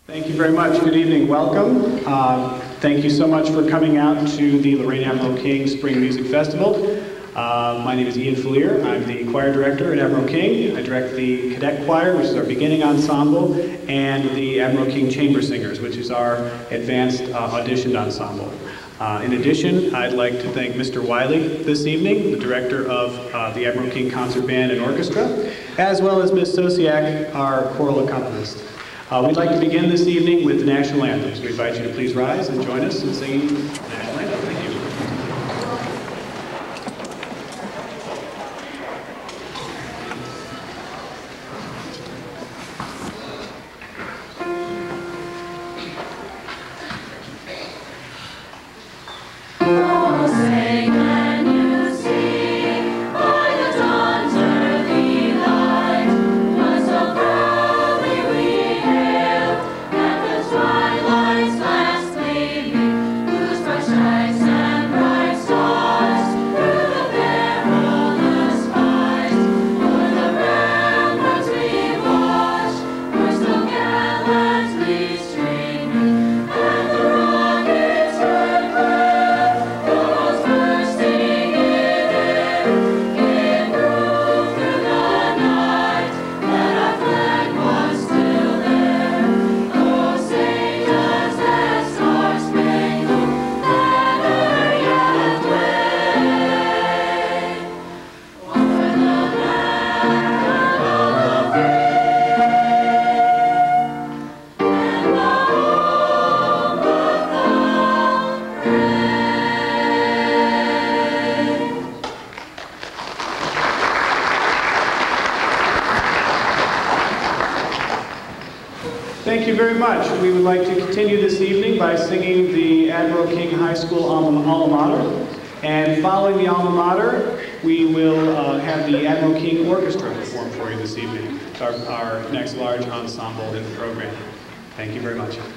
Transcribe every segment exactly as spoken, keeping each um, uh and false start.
Thank you very much. Good evening. Welcome. Uh, thank you so much for coming out to the Lorain Admiral King Spring Music Festival. Uh, my name is Ian Fleer. I'm the choir director at Admiral King. I direct the cadet choir, which is our beginning ensemble, and the Admiral King Chamber Singers, which is our advanced uh, auditioned ensemble. Uh, in addition, I'd like to thank Mister Wiley this evening, the director of uh, the Admiral King Concert Band and Orchestra, as well as Miz Sosiak, our choral accompanist. Uh, we'd like to begin this evening with the national anthem. So we invite you to please rise and join us in singing the national anthem. Thank you. Thank you very much. We would like to continue this evening by singing the Admiral King High School alma, alma mater. And following the alma mater, we will uh, have the Admiral King Orchestra perform for you this evening. It's our, our next large ensemble in the program. Thank you very much.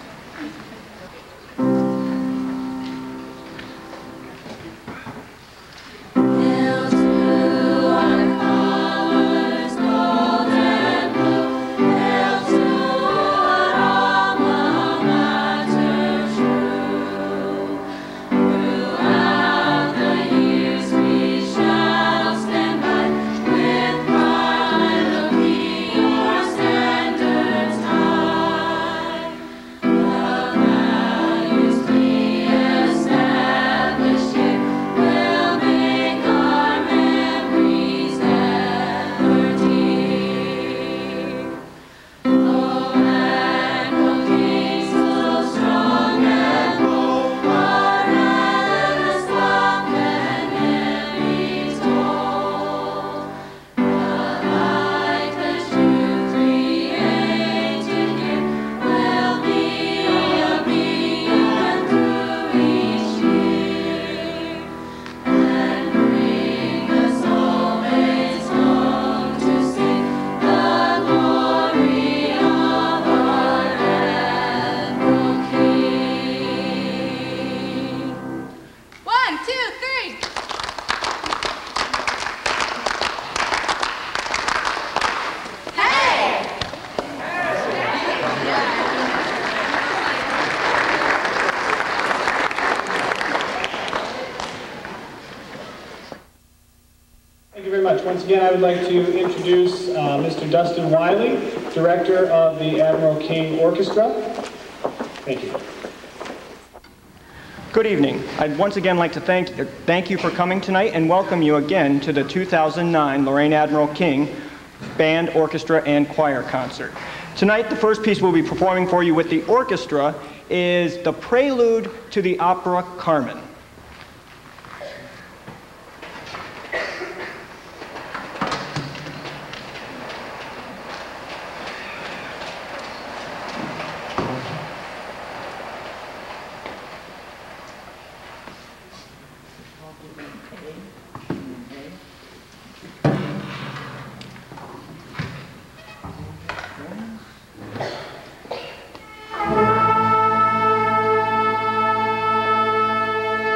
Once again, I would like to introduce uh, Mister Dustin Wiley, Director of the Admiral King Orchestra. Thank you. Good evening. I'd once again like to thank, thank you for coming tonight and welcome you again to the two thousand nine Lorain Admiral King Band, Orchestra, and Choir Concert. Tonight, the first piece we'll be performing for you with the orchestra is the prelude to the opera Carmen. Thank you.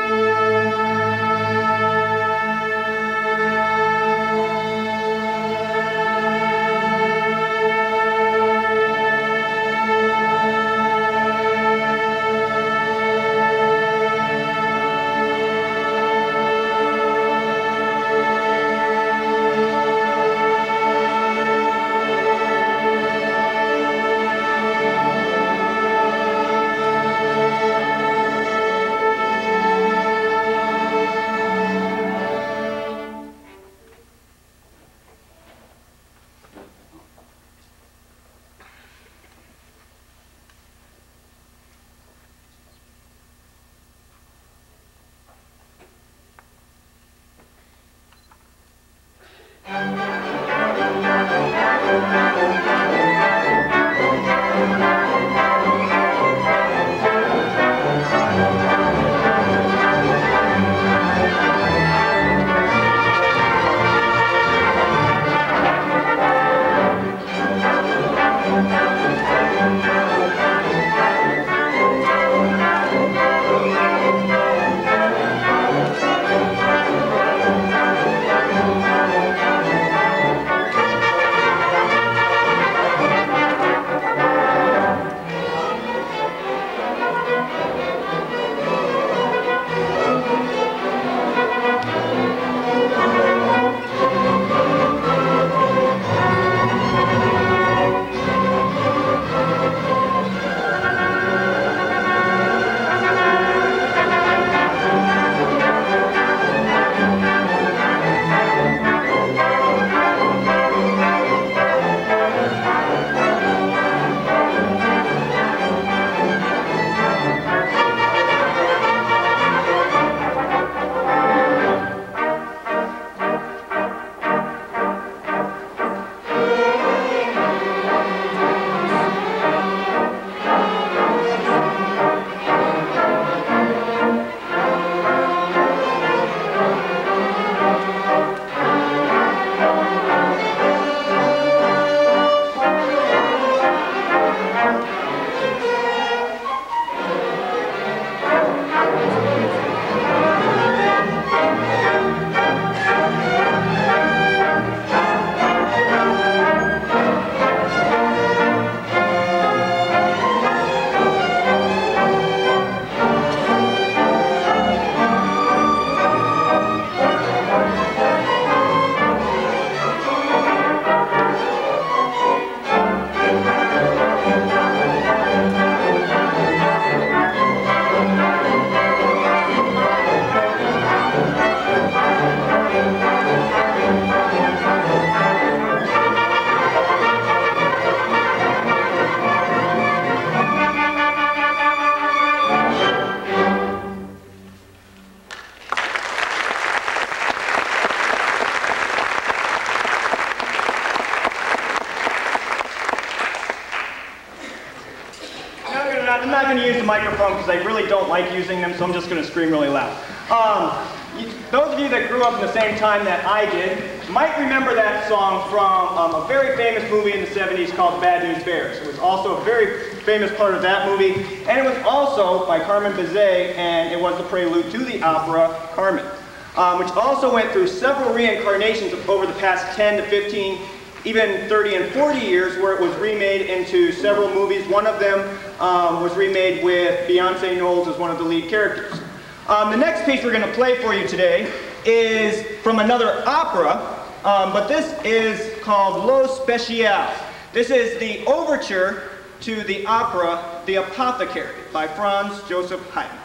I'm not going to use the microphone because I really don't like using them, so I'm just going to scream really loud. Um, you, those of you that grew up in the same time that I did might remember that song from um, a very famous movie in the seventies called Bad News Bears. It was also a very famous part of that movie, and it was also by Carmen Bizet, and it was the prelude to the opera Carmen, um, which also went through several reincarnations over the past ten to fifteen, even thirty and forty years, where it was remade into several movies. One of them um, was remade with Beyonce Knowles as one of the lead characters. Um, the next piece we're going to play for you today is from another opera, um, but this is called Lo Speciale. This is the overture to the opera The Apothecary by Franz Joseph Haydn.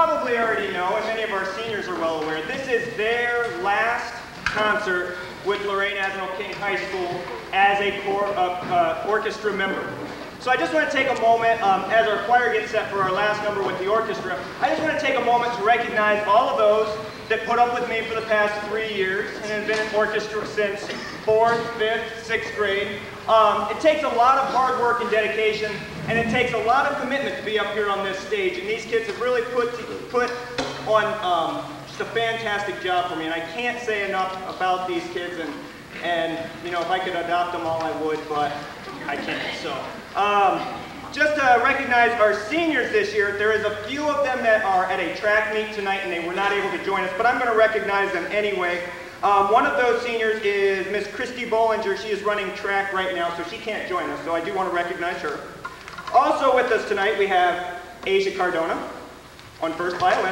probably already know, and many of our seniors are well aware, this is their last concert with Lorain Admiral King High School as a cor uh, uh, orchestra member. So I just want to take a moment, um, as our choir gets set for our last number with the orchestra, I just want to take a moment to recognize all of those that put up with me for the past three years and have been in orchestra since fourth, fifth, sixth grade. Um, it takes a lot of hard work and dedication, and it takes a lot of commitment to be up here on this stage, and these kids have really put, put on um, just a fantastic job for me, and I can't say enough about these kids, and, and you know, if I could adopt them all, I would, but I can't, so. Um, just to recognize our seniors this year, there is a few of them that are at a track meet tonight and they were not able to join us, but I'm going to recognize them anyway. Um, one of those seniors is Miss Christy Bollinger. She is running track right now, so she can't join us, so I do want to recognize her. Also with us tonight, we have Asia Cardona on first violin.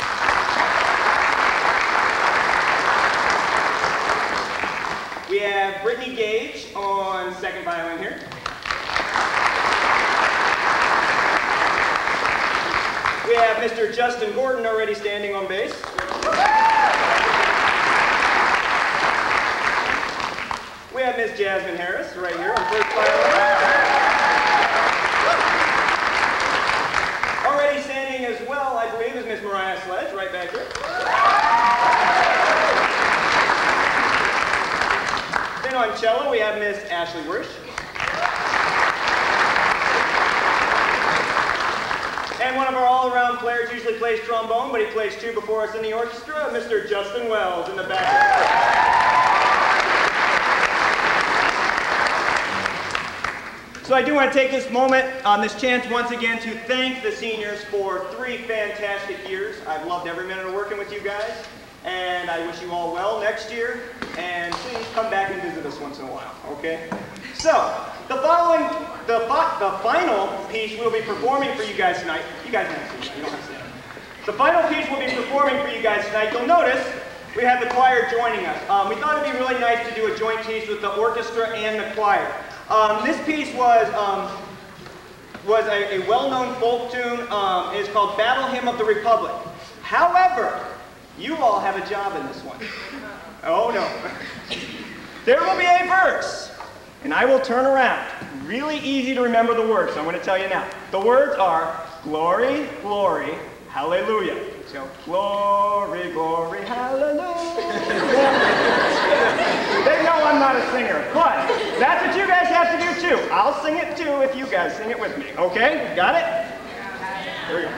We have Brittany Gage on second violin here. We have Mister Justin Gordon already standing on bass. We have Miss Jasmine Harris right here on first violin. Already standing as well, I believe, is Miss Mariah Sledge right back here. Then on cello, we have Miss Ashley Wirsch. And one of our all-around players usually plays trombone, but he plays two before us in the orchestra, Mister Justin Wells in the back. So I do want to take this moment, um, this chance once again to thank the seniors for three fantastic years. I've loved every minute of working with you guys, and I wish you all well next year, and please come back and visit us once in a while, okay? So, the following, the, the final piece we'll be performing for you guys tonight, you guys have to see that, you don't have to see that. The final piece we'll be performing for you guys tonight, you'll notice we have the choir joining us. Um, we thought it'd be really nice to do a joint piece with the orchestra and the choir. Um, this piece was, um, was a, a well-known folk tune. Um, it's called Battle Hymn of the Republic. However, you all have a job in this one. Oh no. There will be a verse, and I will turn around. Really easy to remember the words, so I'm going to tell you now. The words are, glory, glory, hallelujah. So, glory, glory, hallelujah. They know I'm not a singer, but that's what you guys have to do too. I'll sing it too if you guys sing it with me. Okay? Got it? Here we go.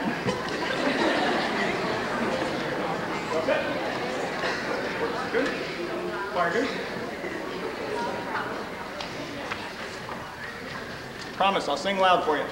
Okay. Good? Choir good? Promise, I'll sing loud for you.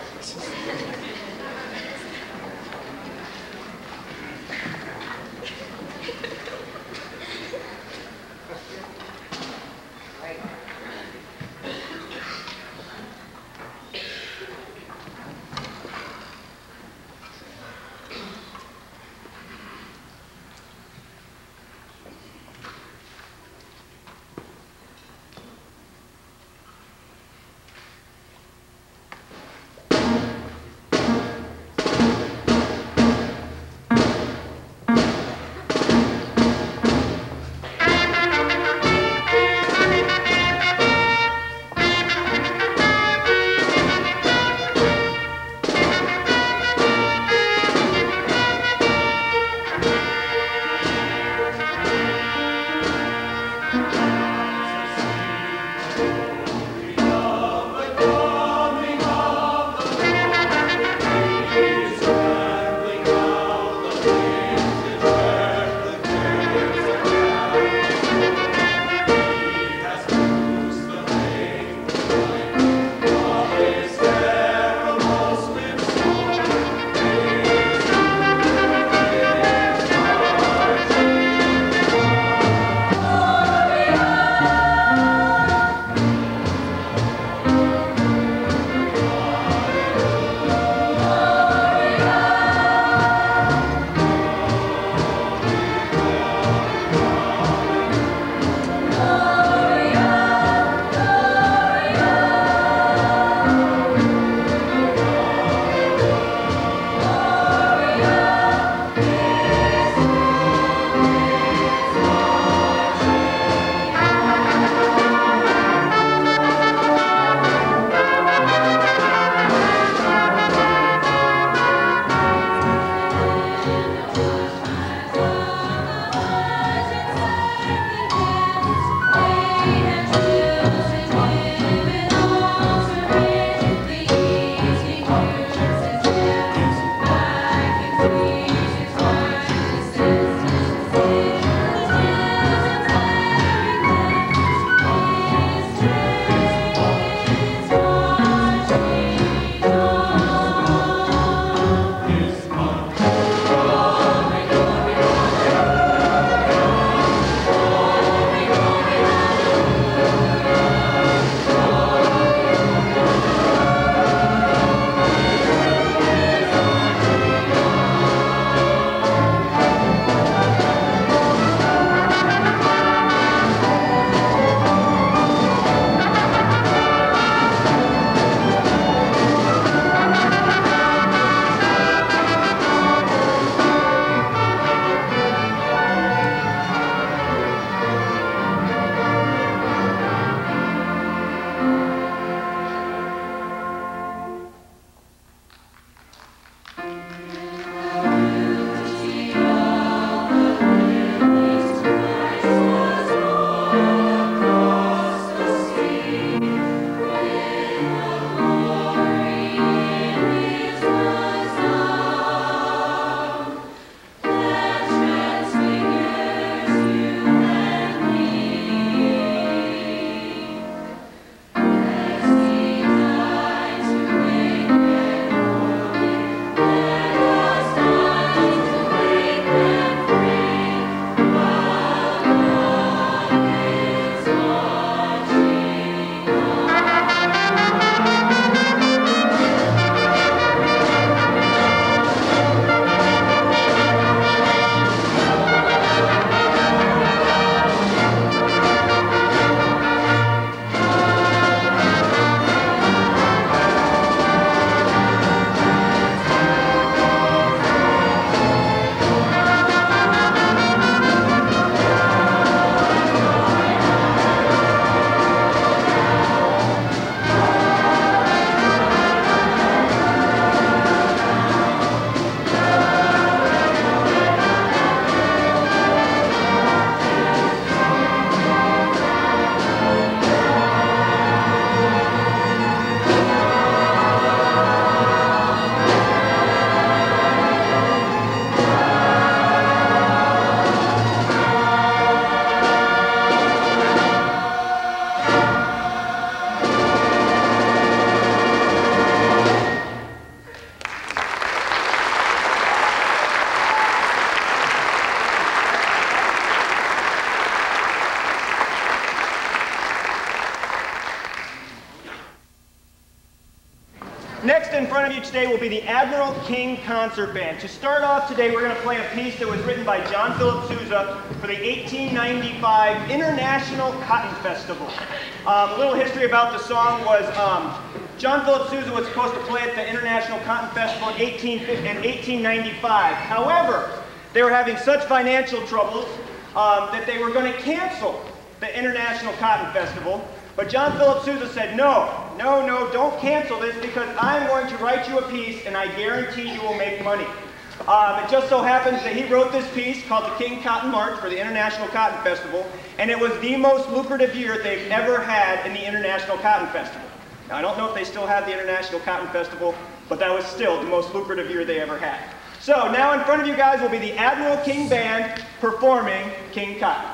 Next in front of you today will be the Admiral King Concert Band. To start off today, we're going to play a piece that was written by John Philip Sousa for the eighteen ninety-five International Cotton Festival. Um, a little history about the song was um, John Philip Sousa was supposed to play at the International Cotton Festival in eighteen ninety-five. However, they were having such financial troubles um, that they were going to cancel the International Cotton Festival. But John Philip Sousa said, no, no, no, don't cancel this because I'm going to write you a piece and I guarantee you will make money. Um, it just so happens that he wrote this piece called the King Cotton March for the International Cotton Festival, and it was the most lucrative year they've ever had in the International Cotton Festival. Now, I don't know if they still have the International Cotton Festival, but that was still the most lucrative year they ever had. So now in front of you guys will be the Admiral King Band performing King Cotton.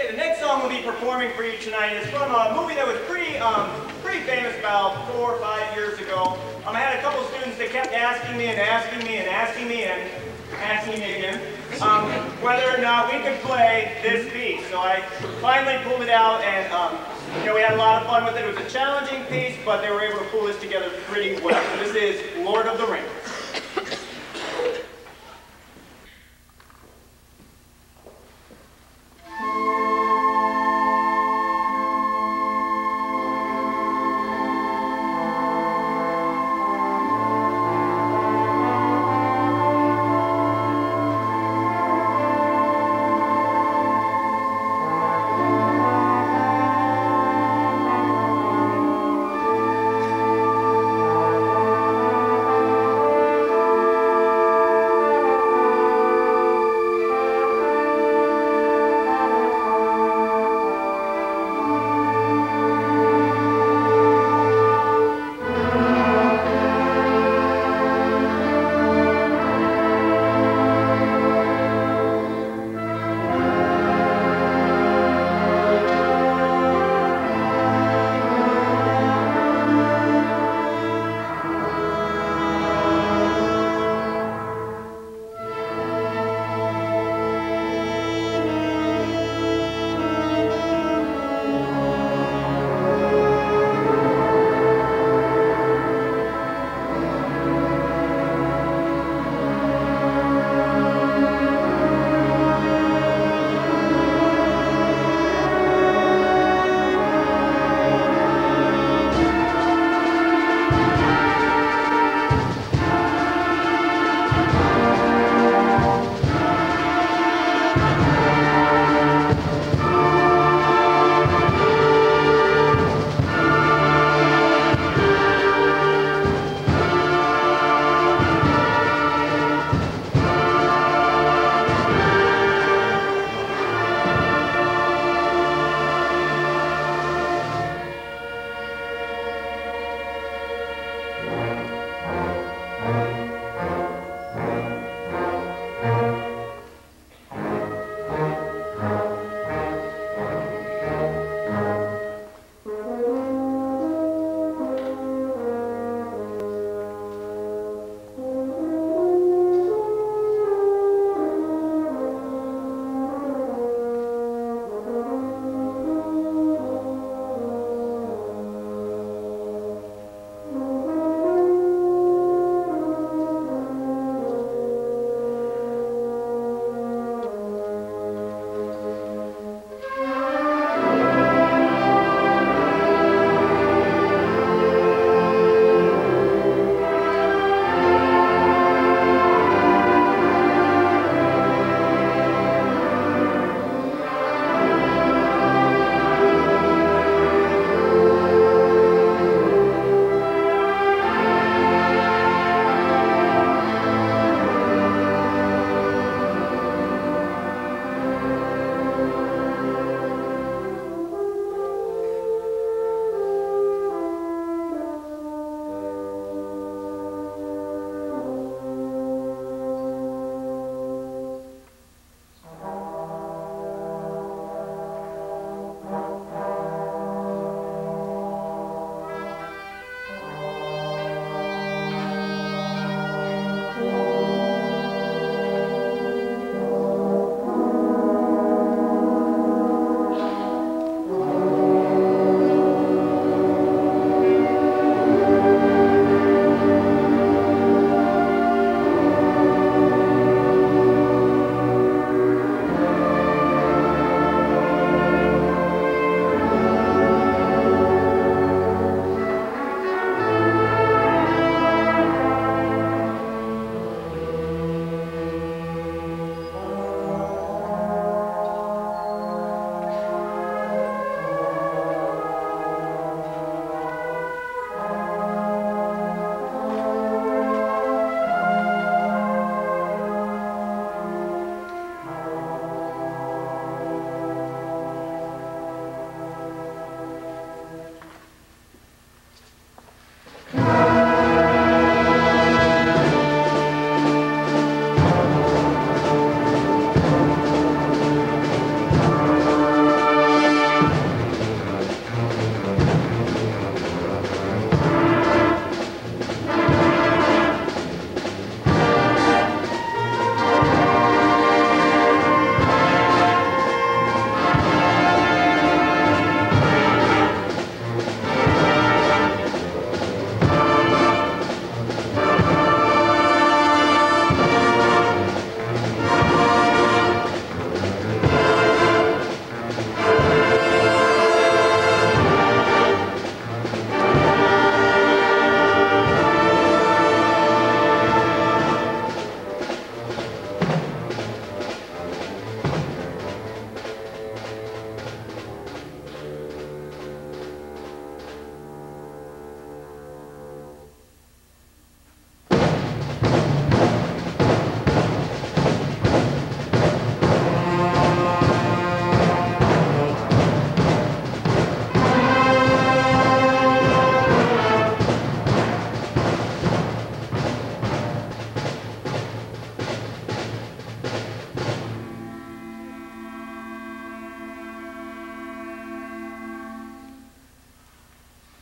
Okay, the next song we'll be performing for you tonight is from a movie that was pretty, um, pretty famous about four or five years ago. Um, I had a couple students that kept asking me and asking me and asking me and asking me again um, whether or not we could play this piece. So I finally pulled it out, and um, you know, we had a lot of fun with it. It was a challenging piece, but they were able to pull this together pretty well. So this is Lord of the Rings.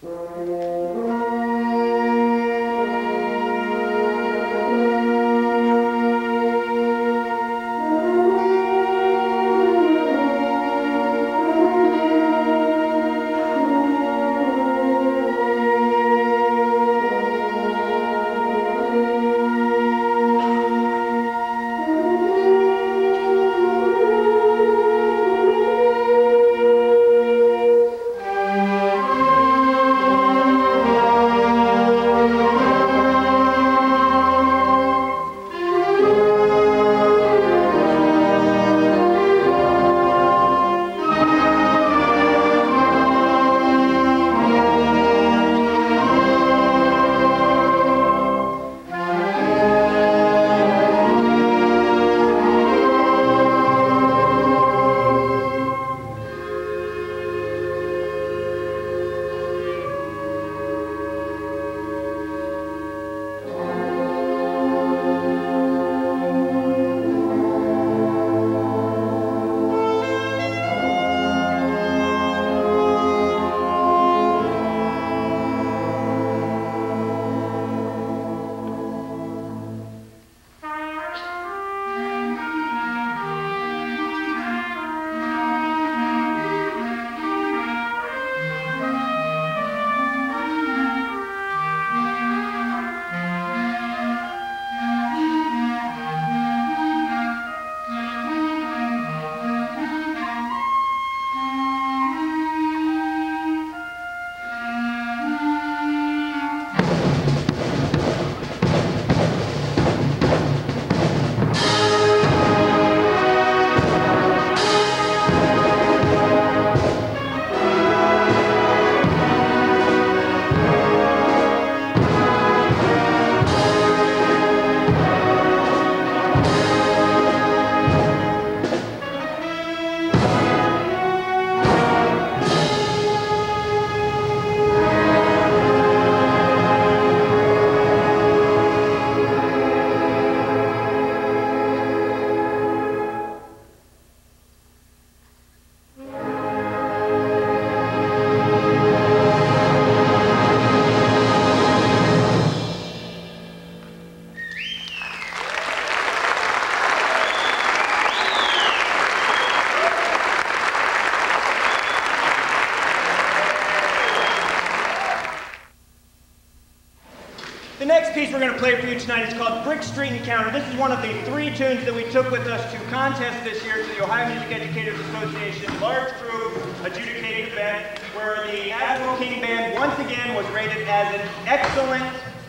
The next piece we're going to play for you tonight is called Brick Street Encounter. This is one of the three tunes that we took with us to contest this year to the Ohio Music Educators Association large group adjudicating event, where the Admiral King Band once again was rated as an excellent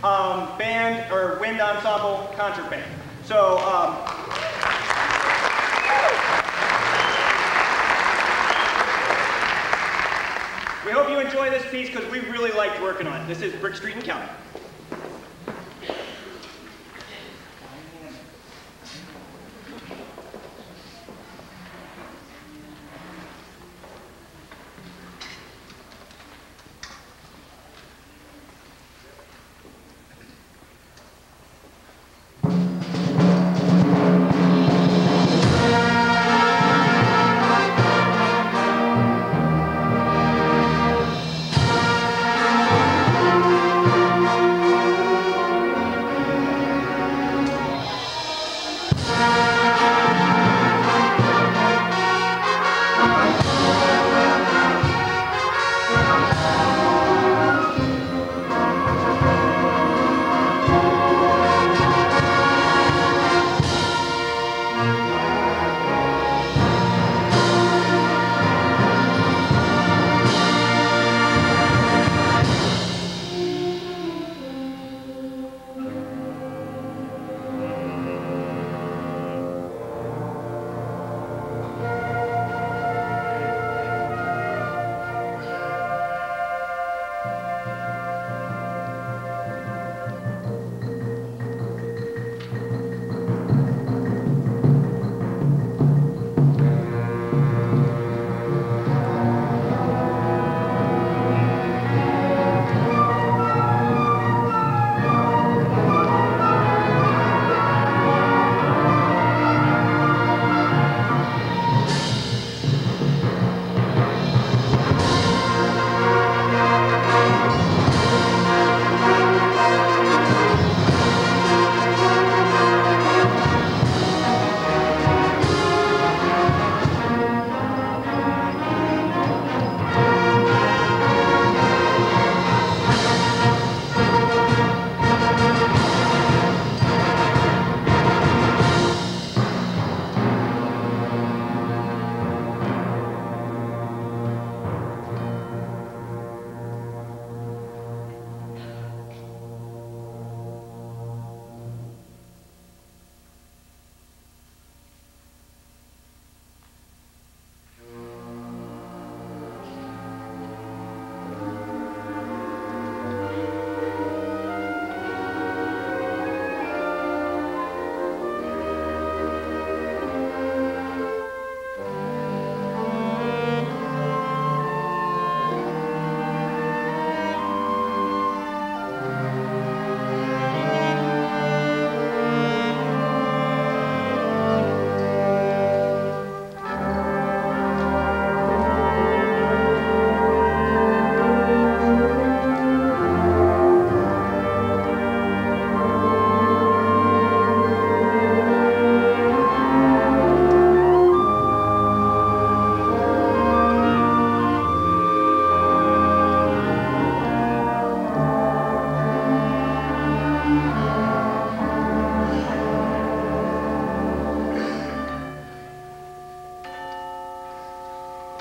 um, band or wind ensemble concert band. So, um, we hope you enjoy this piece because we really liked working on it. This is Brick Street Encounter. Thank you.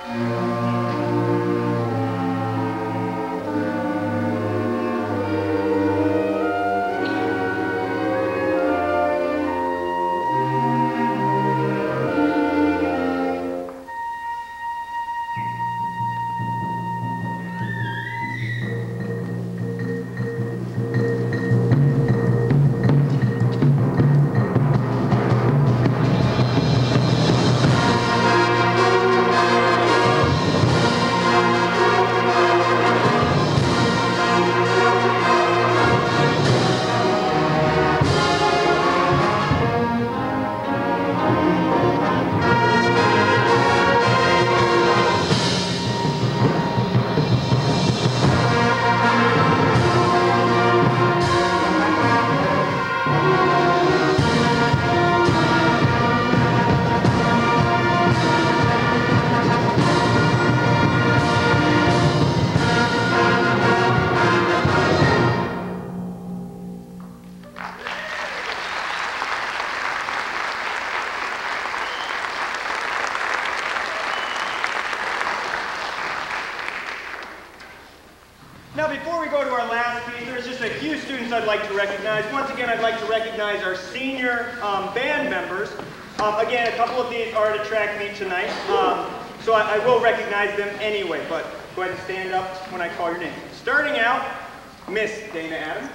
Now, before we go to our last piece, there's just a few students I'd like to recognize. Once again, I'd like to recognize our senior um, band members. Um, again, a couple of these are at a track meet tonight, um, so I, I will recognize them anyway, but go ahead and stand up when I call your name. Starting out, Miss Dana Adams.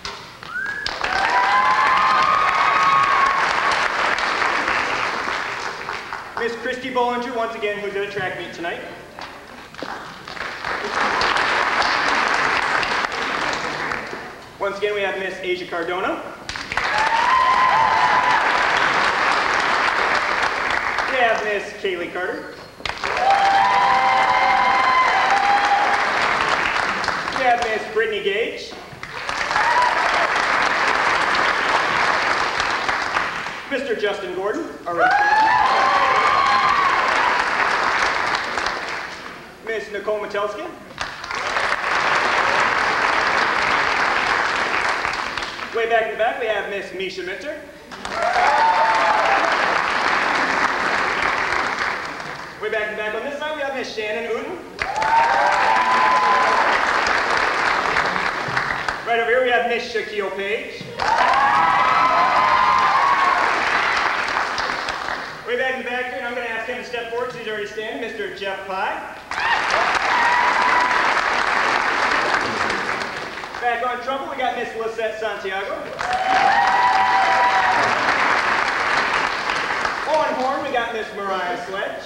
Miss Christy Bollinger, once again, who's at a track meet tonight. Once again, we have Miss Asia Cardona. We have Miss Kaylee Carter. We have Miss Brittany Gage. Mister Justin Gordon, already Miss Nicole Metelsky. Way back in the back, we have Miss Misha Mitzer. Way back in the back on this side, we have Miss Shannon Uden. Right over here, we have Miss Shaquille Page. Way back in the back here, and I'm going to ask him to step forward because he's already standing, Mister Jeff Pye. Back on trumpet, we got Miss Lisette Santiago. On horn, we got Miss Mariah Sledge.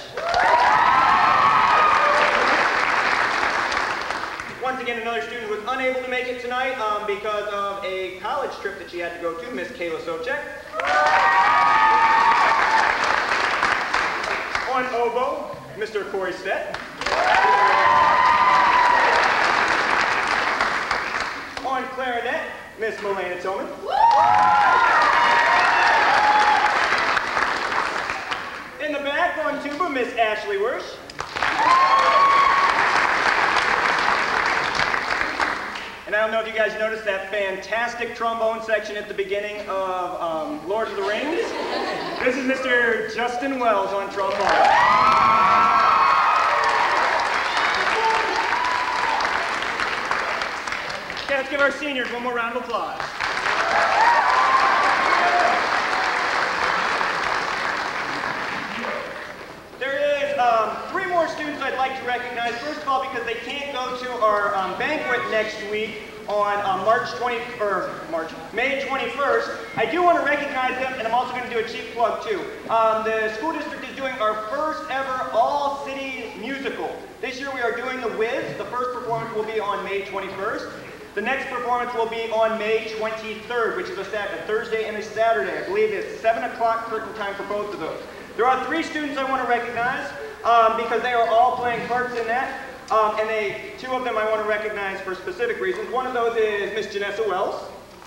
Once again, another student who was unable to make it tonight um, because of a college trip that she had to go to, Miss Kayla Socek. On oboe, Mister Corey Stett. On clarinet, Miss Melena Tillman. In the back on tuba, Miss Ashley Wirsch. And I don't know if you guys noticed that fantastic trombone section at the beginning of um, Lord of the Rings. This is Mister Justin Wells on trombone. Okay, let's give our seniors one more round of applause. There is um, three more students I'd like to recognize. First of all, because they can't go to our um, banquet next week on um, March twentieth, or March, May twenty-first. I do want to recognize them, and I'm also going to do a cheap plug too. Um, the school district is doing our first ever all-city musical. This year we are doing The Wiz. The first performance will be on May twenty-first. The next performance will be on May twenty-third, which is a, Sat a Thursday and a Saturday. I believe it's seven o'clock curtain time for both of those. There are three students I want to recognize um, because they are all playing parts in that. Um, and they, two of them I want to recognize for specific reasons. One of those is Miss Janessa Wells.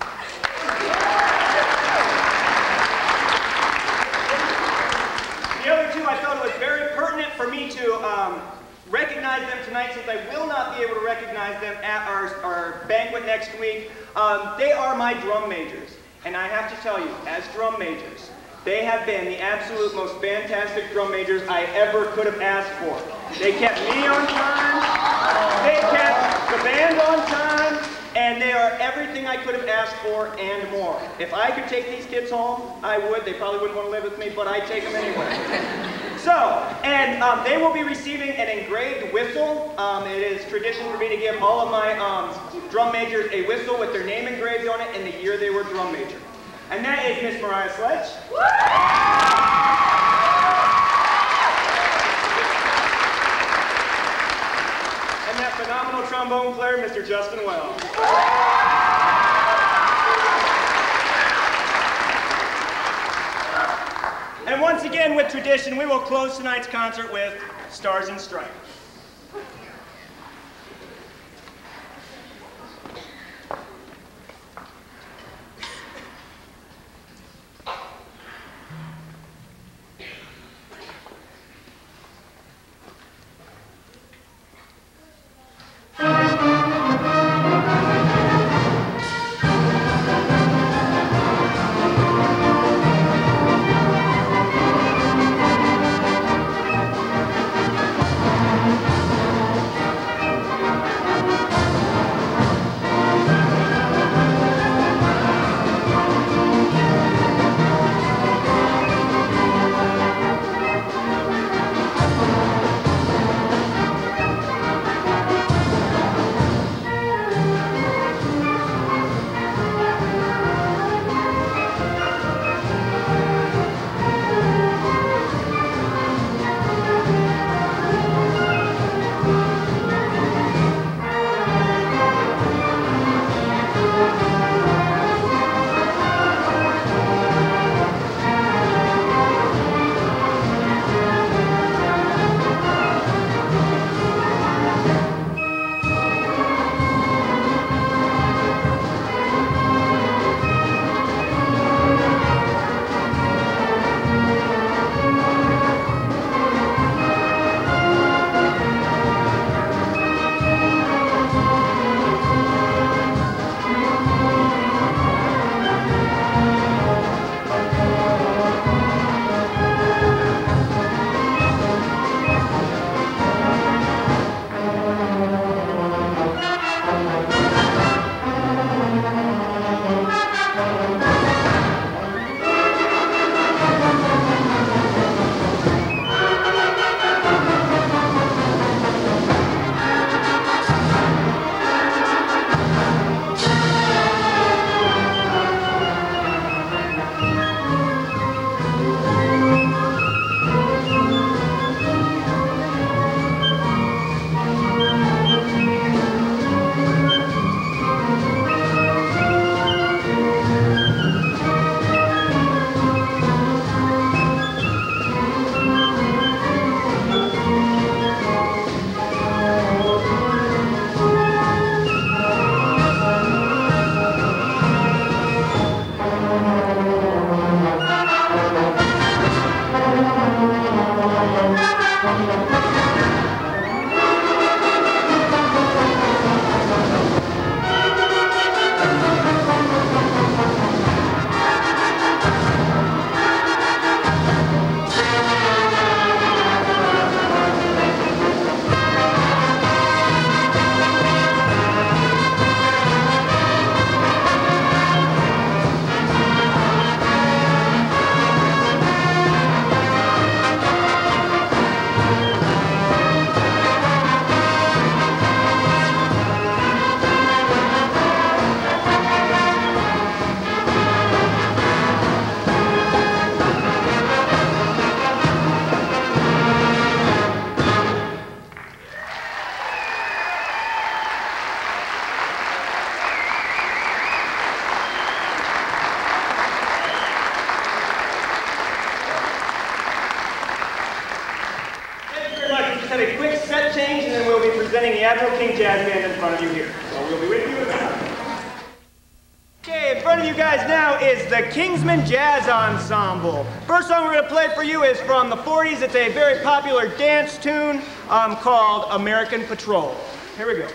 The other two, I felt it was very pertinent for me to um, recognize them tonight, since I will not be able to recognize them at our, our banquet next week. Um, they are my drum majors, and I have to tell you, as drum majors, they have been the absolute most fantastic drum majors I ever could have asked for. They kept me on time. They kept the band on time. And they are everything I could have asked for and more. If I could take these kids home, I would. They probably wouldn't want to live with me, but I'd take them anyway. So, and um, they will be receiving an engraved whistle. Um, it is tradition for me to give all of my um, drum majors a whistle with their name engraved on it and the year they were drum major. And that is Miss Mariah Sledge. And that phenomenal trombone player, Mister Justin Wells. And once again, with tradition, we will close tonight's concert with Stars and Stripes. Presenting the Admiral King Jazz Band in front of you here. So we'll be with you in a minute. Okay, in front of you guys now is the Kingsman Jazz Ensemble. First song we're going to play for you is from the forties. It's a very popular dance tune um, called American Patrol. Here we go.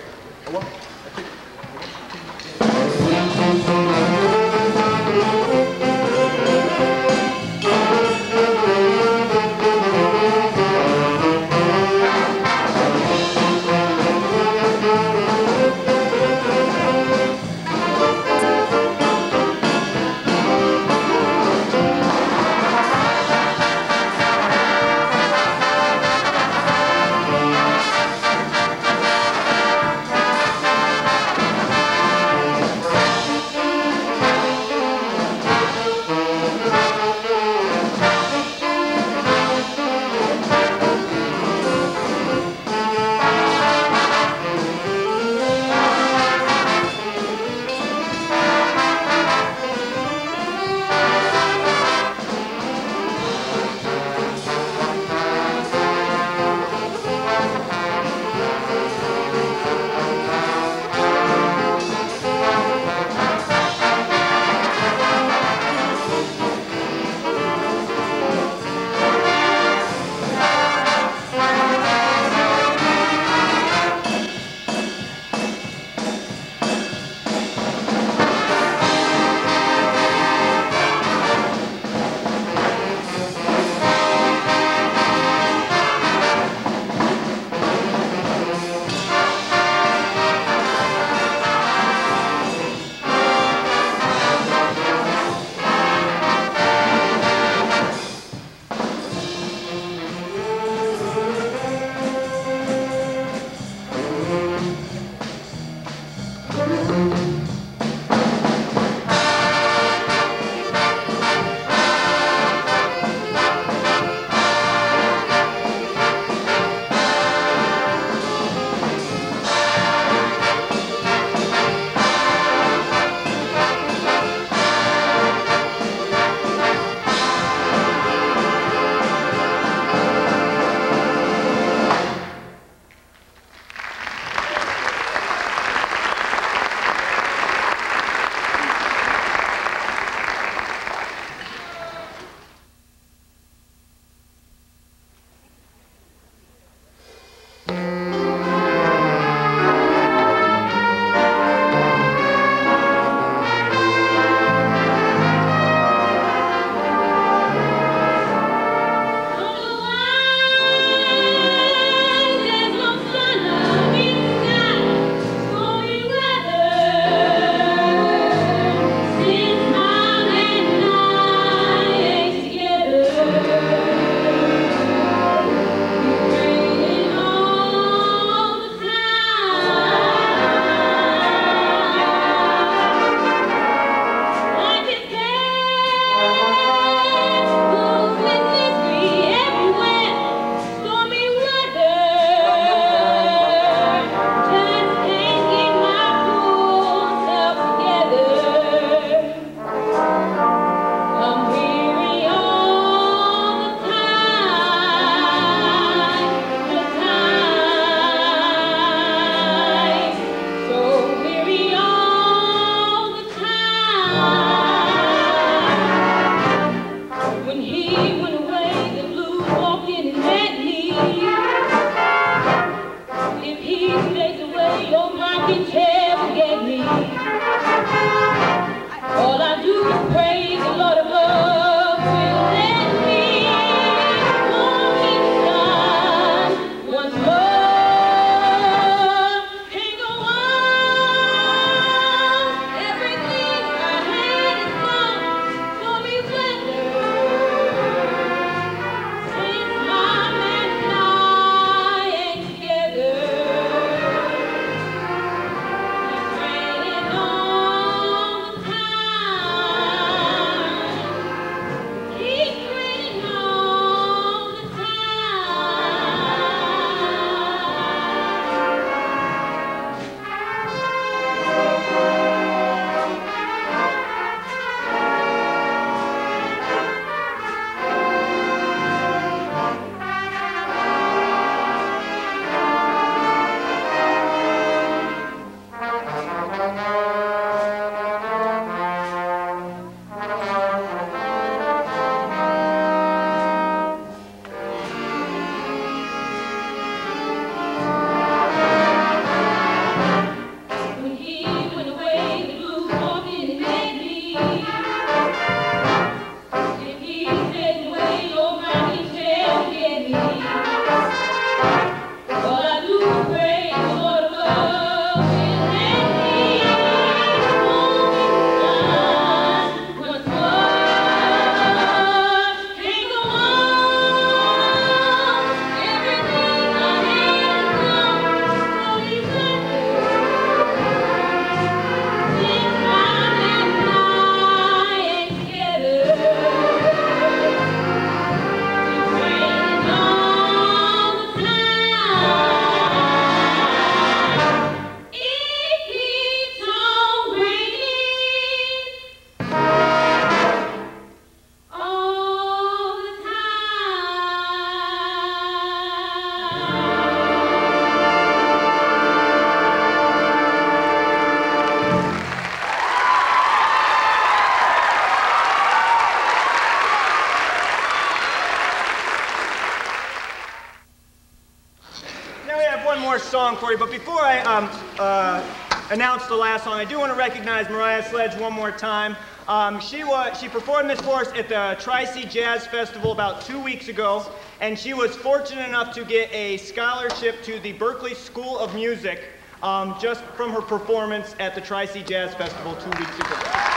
one more song for you, but before I um, uh, announce the last song, I do want to recognize Mariah Sledge one more time. Um, she, was, she performed this for us at the Tri-C Jazz Festival about two weeks ago, and she was fortunate enough to get a scholarship to the Berklee School of Music um, just from her performance at the Tri-C Jazz Festival two weeks ago.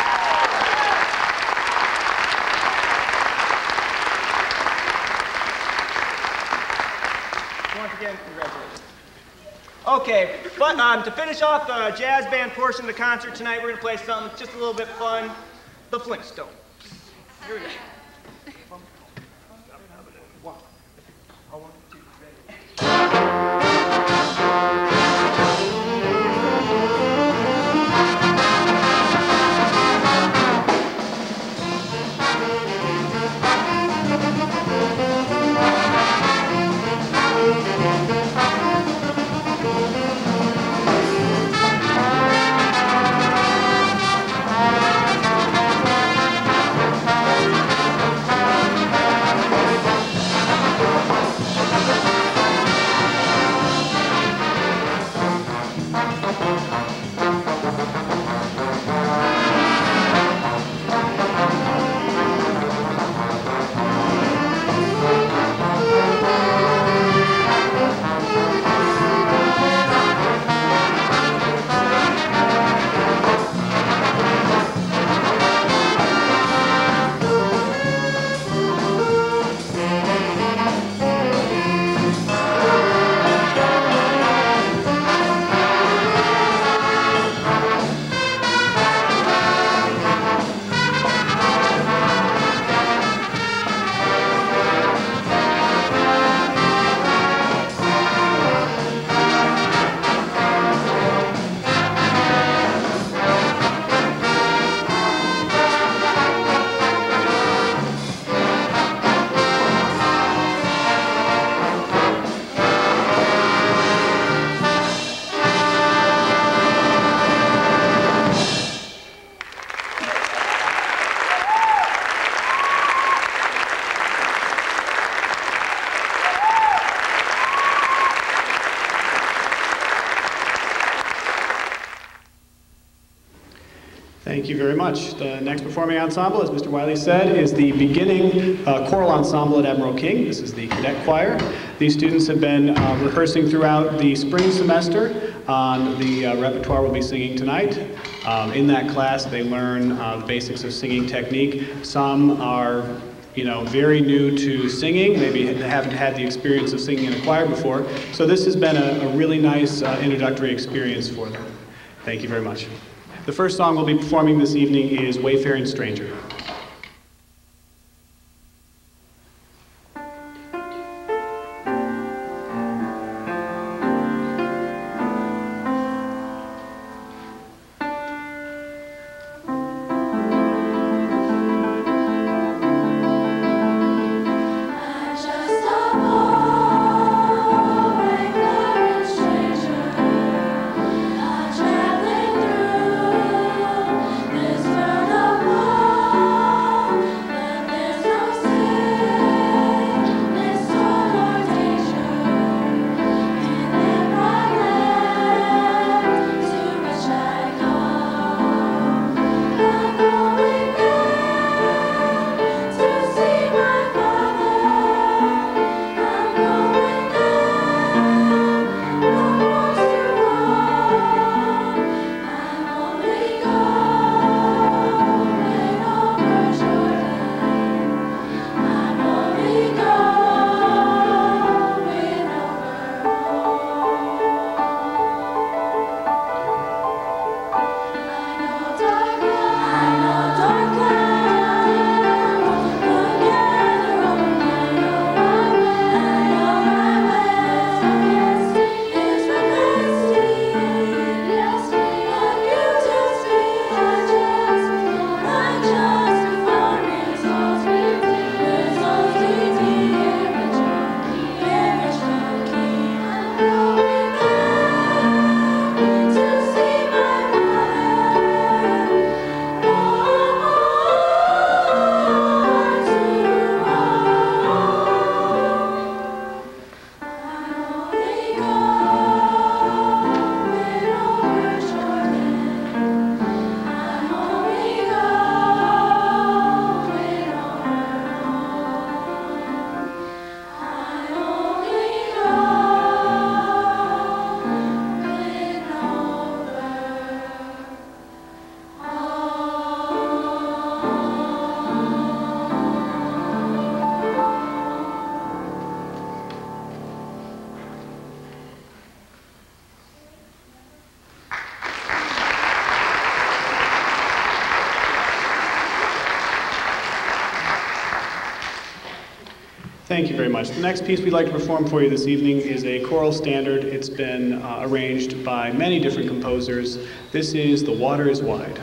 Once again, congratulations. Okay, but um, to finish off the jazz band portion of the concert tonight, we're going to play something just a little bit fun, the Flintstones. Here we go. Thank you very much. The next performing ensemble, as Mister Wiley said, is the beginning uh, choral ensemble at Admiral King. This is the cadet choir. These students have been uh, rehearsing throughout the spring semester on the uh, repertoire we'll be singing tonight. Um, in that class, they learn uh, the basics of singing technique. Some are you know, very new to singing, maybe they haven't had the experience of singing in a choir before. So this has been a, a really nice uh, introductory experience for them. Thank you very much. The first song we'll be performing this evening is Wayfaring Stranger. This world of war. Thank you very much. The next piece we'd like to perform for you this evening is a choral standard. It's been uh, arranged by many different composers. This is The Water is Wide.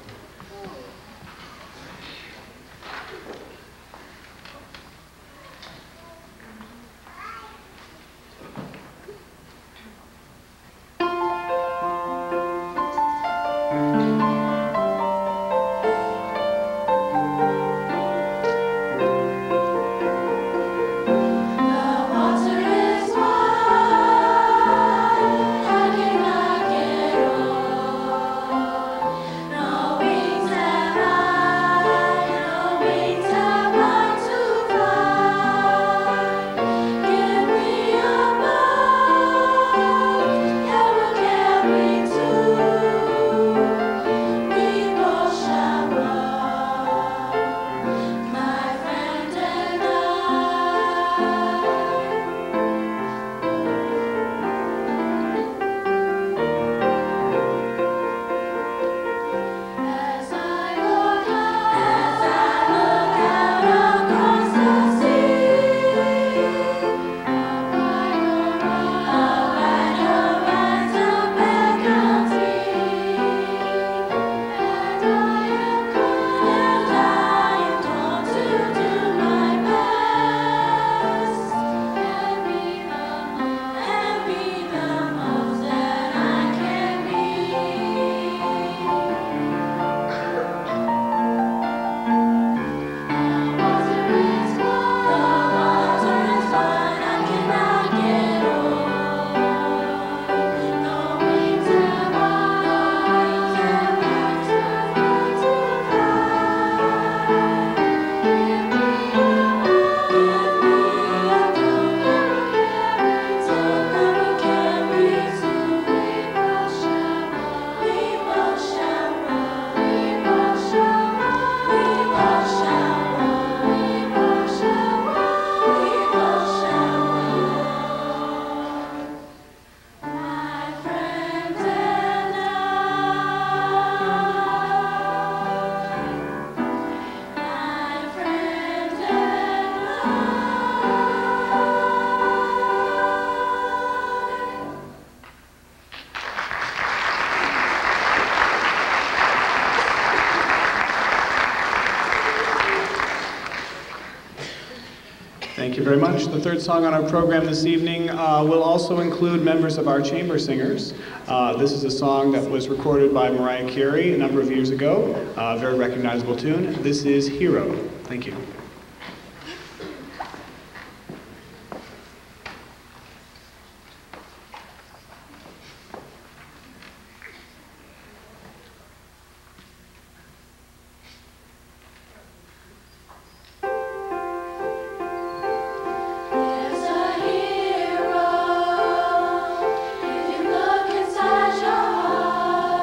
Thank you very much. The third song on our program this evening uh, will also include members of our chamber singers. Uh, this is a song that was recorded by Mariah Carey a number of years ago, a very recognizable tune. This is Hero. Thank you.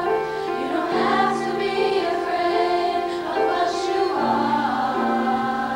You don't have to be afraid of what you are.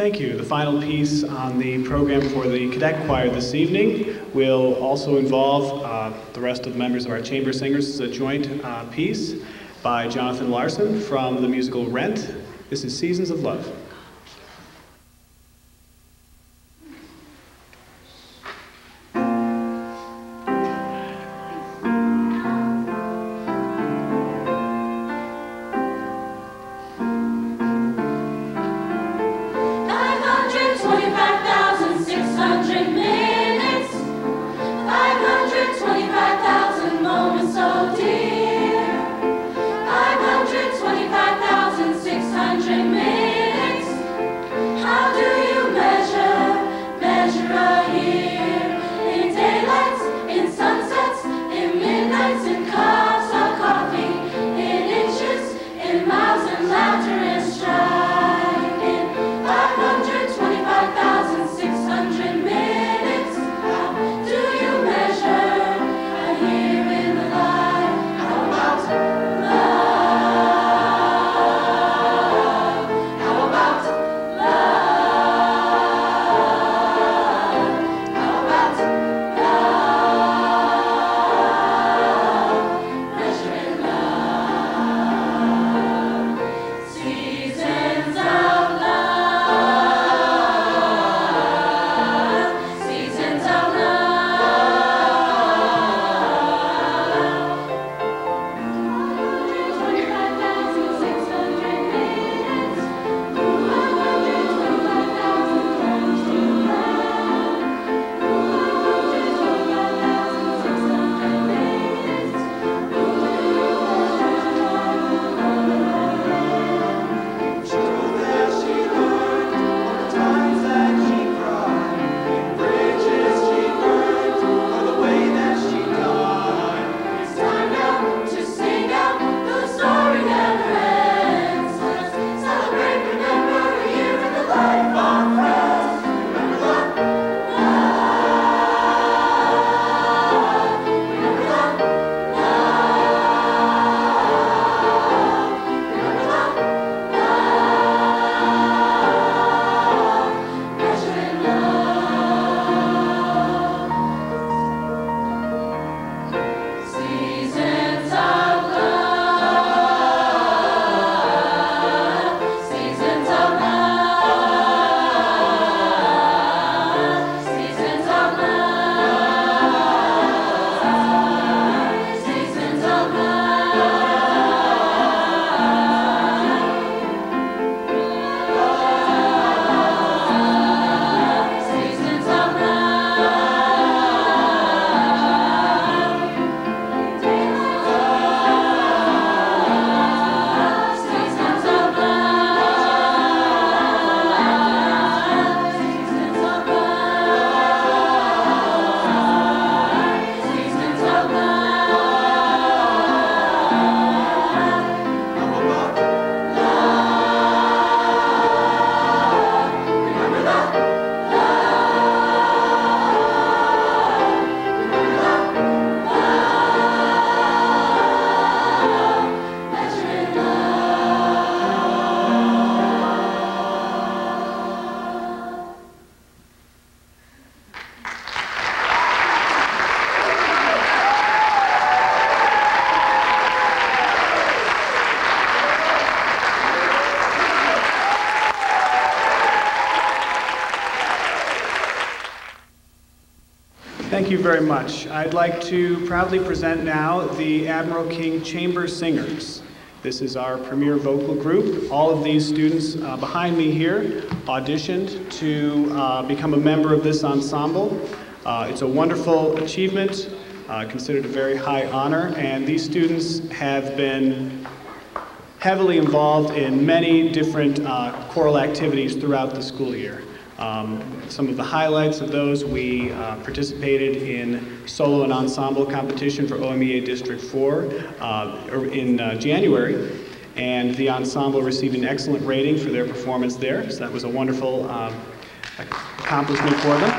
Thank you. The final piece on the program for the cadet choir this evening will also involve uh, the rest of the members of our chamber singers. It's a joint uh, piece by Jonathan Larson from the musical Rent. This is Seasons of Love. Thank you very much. I'd like to proudly present now the Admiral King Chamber Singers. This is our premier vocal group. All of these students uh, behind me here auditioned to uh, become a member of this ensemble. Uh, it's a wonderful achievement, uh, considered a very high honor, and these students have been heavily involved in many different uh, choral activities throughout the school year. Um, some of the highlights of those, we uh, participated in solo and ensemble competition for O M E A District four uh, in uh, January, and the ensemble received an excellent rating for their performance there, so that was a wonderful uh, accomplishment for them.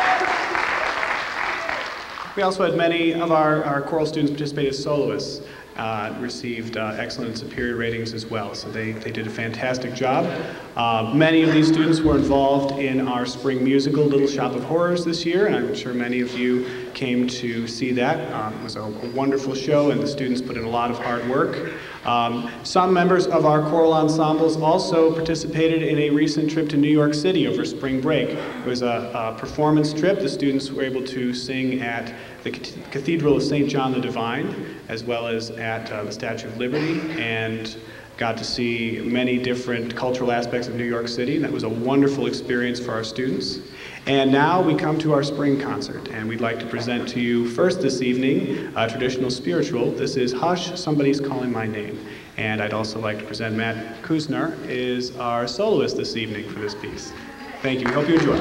We also had many of our, our choral students participate as soloists. uh, received uh, excellent and superior ratings as well. So they, they did a fantastic job. Uh, many of these students were involved in our spring musical, Little Shop of Horrors, this year, and I'm sure many of you came to see that. Um, it was a, a wonderful show, and the students put in a lot of hard work. Um, some members of our choral ensembles also participated in a recent trip to New York City over spring break. It was a, a performance trip. The students were able to sing at the Cathedral of Saint John the Divine, as well as at uh, the Statue of Liberty, and got to see many different cultural aspects of New York City. That was a wonderful experience for our students. And now we come to our spring concert, and we'd like to present to you first this evening a traditional spiritual. This is Hush, Somebody's Calling My Name. And I'd also like to present Matt Kuzner, is our soloist this evening for this piece. Thank you. We hope you enjoy.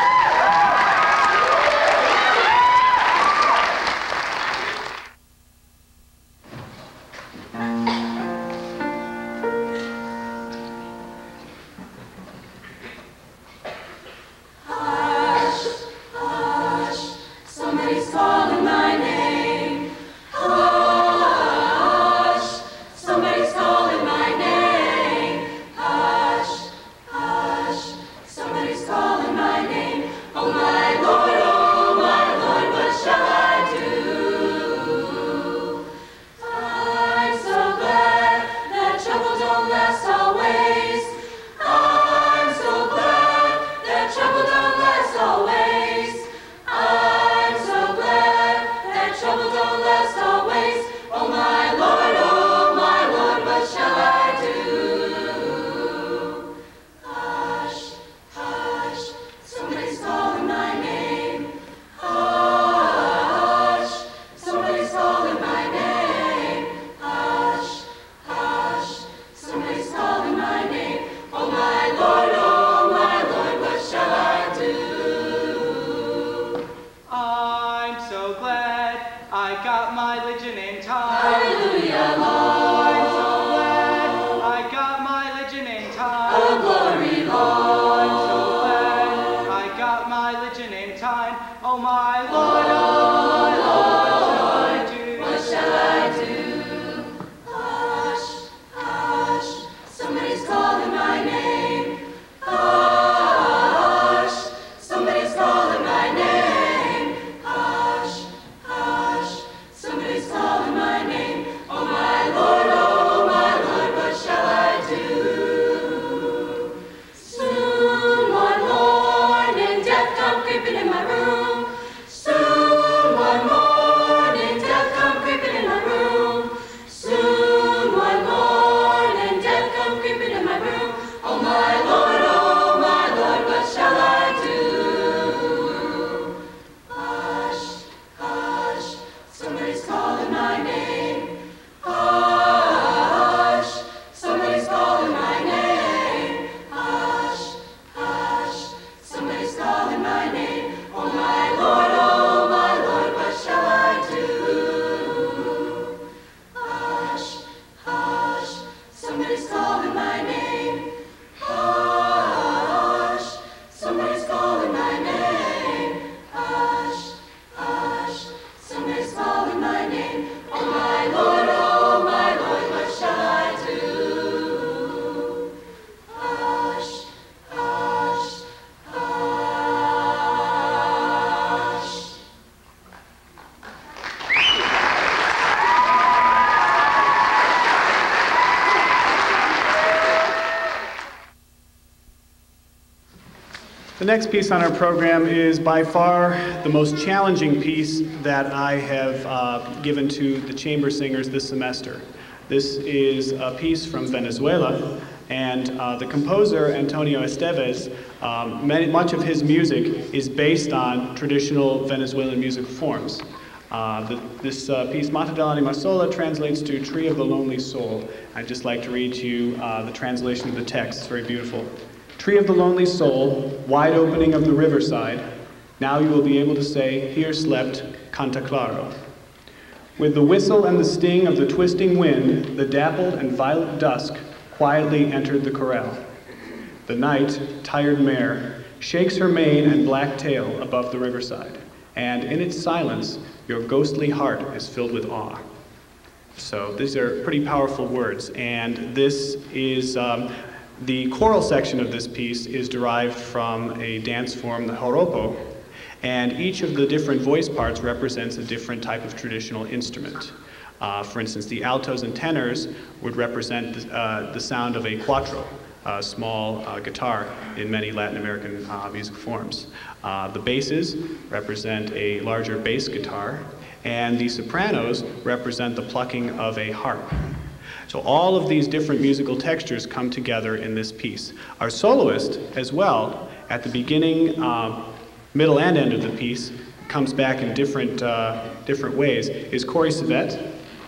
The next piece on our program is by far the most challenging piece that I have uh, given to the chamber singers this semester. This is a piece from Venezuela, and uh, the composer, Antonio Esteves, um, many, much of his music is based on traditional Venezuelan music forms. Uh, the, this uh, piece, Mata del Anima Sola, translates to Tree of the Lonely Soul. I'd just like to read to you uh, the translation of the text. It's very beautiful. Tree of the lonely soul, wide opening of the riverside, now you will be able to say, here slept Canta Claro. With the whistle and the sting of the twisting wind, the dappled and violet dusk quietly entered the corral. The night, tired mare, shakes her mane and black tail above the riverside, and in its silence, your ghostly heart is filled with awe. So these are pretty powerful words, and this is, um, the choral section of this piece is derived from a dance form, the joropo, and each of the different voice parts represents a different type of traditional instrument. Uh, for instance, the altos and tenors would represent the, uh, the sound of a cuatro, a small uh, guitar in many Latin American uh, music forms. Uh, the basses represent a larger bass guitar, and the sopranos represent the plucking of a harp. So all of these different musical textures come together in this piece. Our soloist, as well, at the beginning, uh, middle, and end of the piece, comes back in different, uh, different ways, is Corey Savette.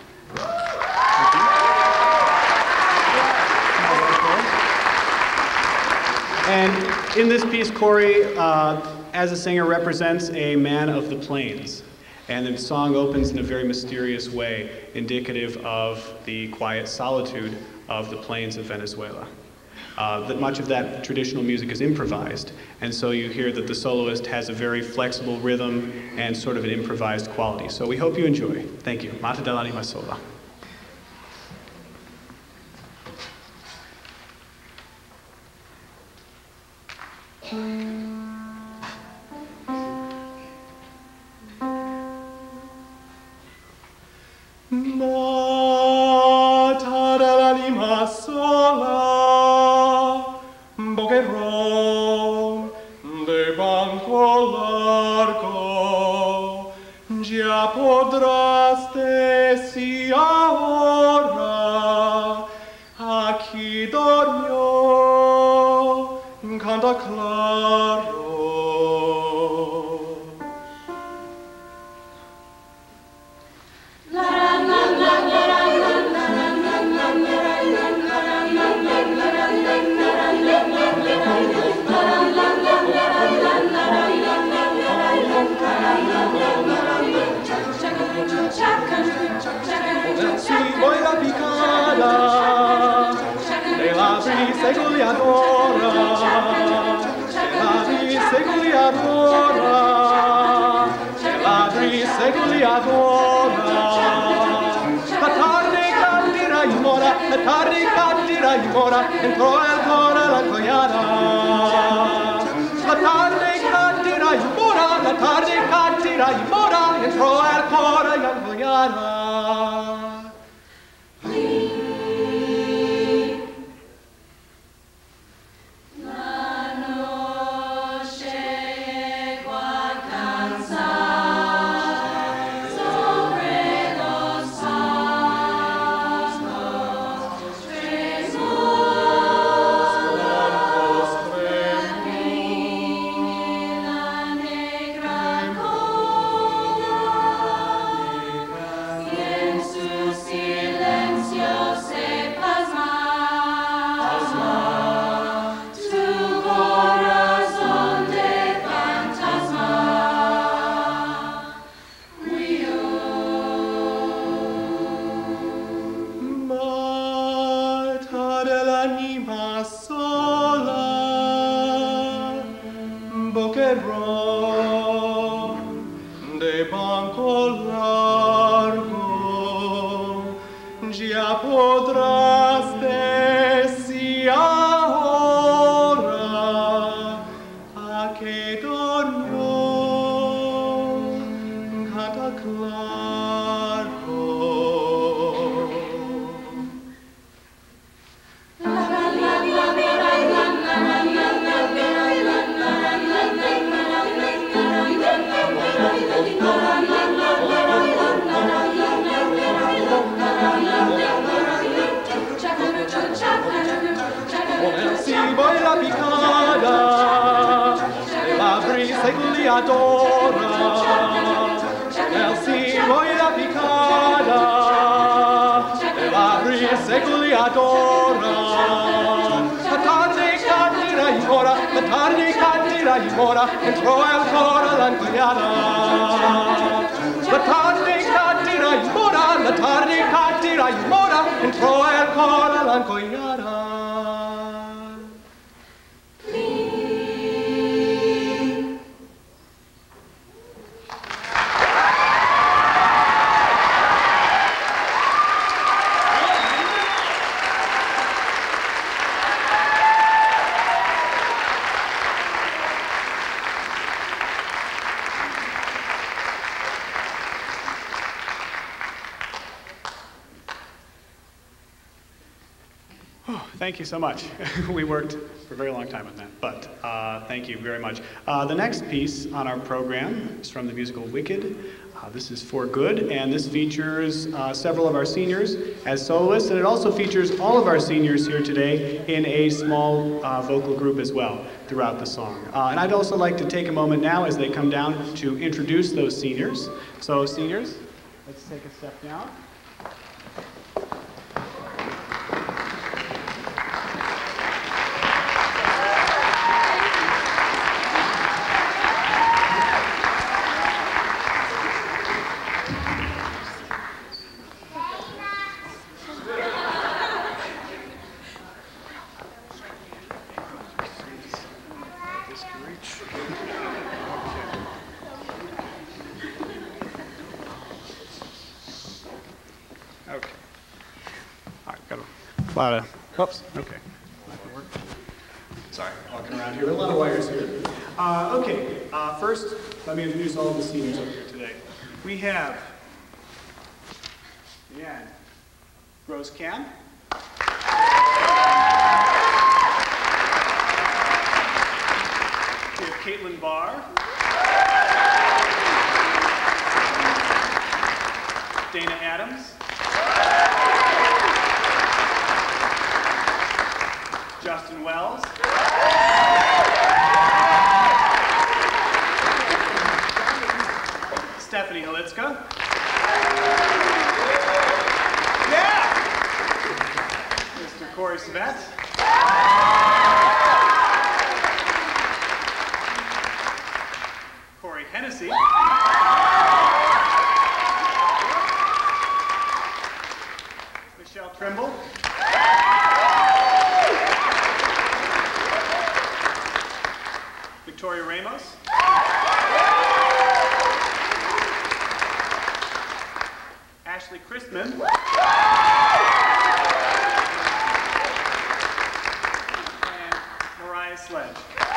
And in this piece, Corey, uh, as a singer, represents a man of the plains. And the song opens in a very mysterious way, indicative of the quiet solitude of the plains of Venezuela. Uh, that much of that traditional music is improvised, and so you hear that the soloist has a very flexible rhythm and sort of an improvised quality. So we hope you enjoy. Thank you. Mata dell'anima sola. Mata dell'anima sola, boquerón de banco largo, ya podrás decir ahora, aquí dormió, canta claro. Voy la picada de la brisa goleadora, de la brisa goleadora, de la brisa goleadora. La tarde candirà in mora, la tarde candirà in mora, entrò el cora la cogliada. La tarde candirà in mora, la tarde candirà in mora, entrò el cora la cogliada. Thank you so much. We worked for a very long time on that, but uh, thank you very much. Uh, the next piece on our program is from the musical Wicked. Uh, this is For Good, and this features uh, several of our seniors as soloists, and it also features all of our seniors here today in a small uh, vocal group as well throughout the song. Uh, and I'd also like to take a moment now as they come down to introduce those seniors. So seniors, let's take a step down. Okay. All right, got a lot of, whoops, okay. Sorry, walking around here with a lot of wires here. Uh, okay, uh, first, let me introduce all of the seniors up here today. We have, yeah, Rose Cam. We have Caitlin Barr. Dana Adams. Justin Wells. Stephanie Halitska. Yeah! Mister Corey Svet. Corey Hennessy. Michelle Trimble. Victoria Ramos. Ashley Christman. And Mariah Sledge.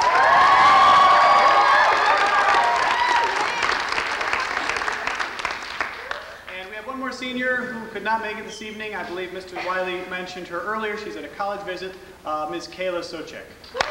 And we have one more senior who could not make it this evening. I believe Mister Wiley mentioned her earlier. She's at a college visit, uh, Miz Kayla Socek.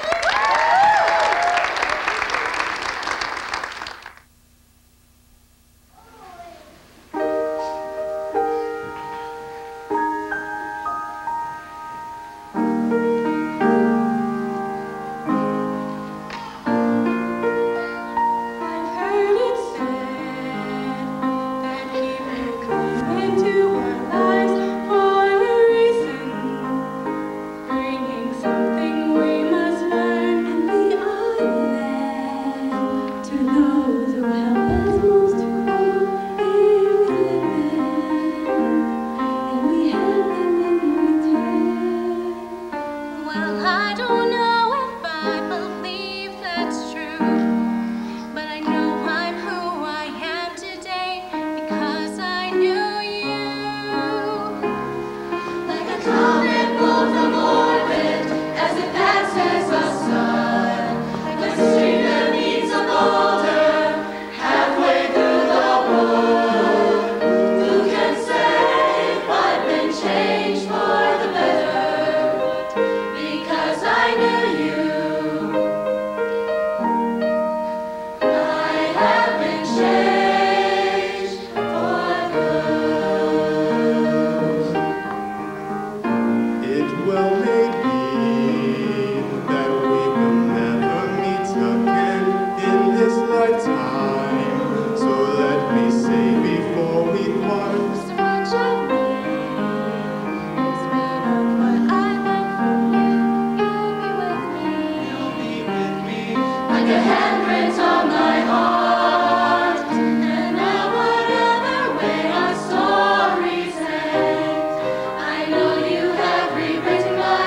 Something we must learn and be honest. Whatever way our stories end, I know you have rewritten my